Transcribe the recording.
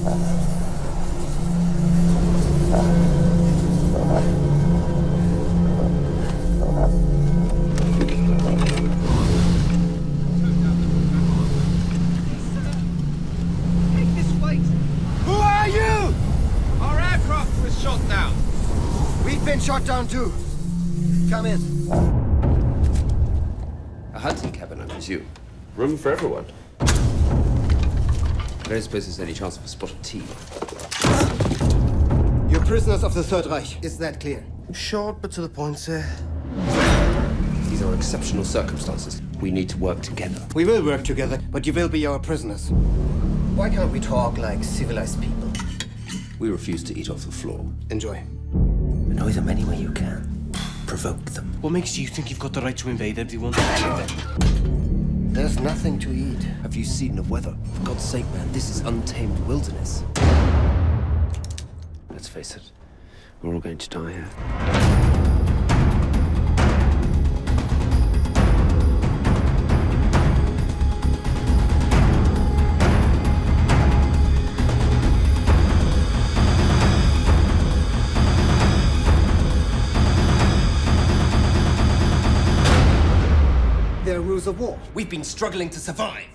Shot down too. Come in. A hunting cabin, I presume. Room for everyone. I don't suppose there's any chance of a spot of tea. You're prisoners of the Third Reich. Is that clear? Short, but to the point, sir. These are exceptional circumstances. We need to work together. We will work together, but you will be our prisoners. Why can't we talk like civilized people? We refuse to eat off the floor. Enjoy. Annoy them any way you can. Provoke them. What makes you think you've got the right to invade everyone? There's nothing to eat. Have you seen the weather? For God's sake, man, this is untamed wilderness. Let's face it, we're all going to die here. There are rules of war. We've been struggling to survive.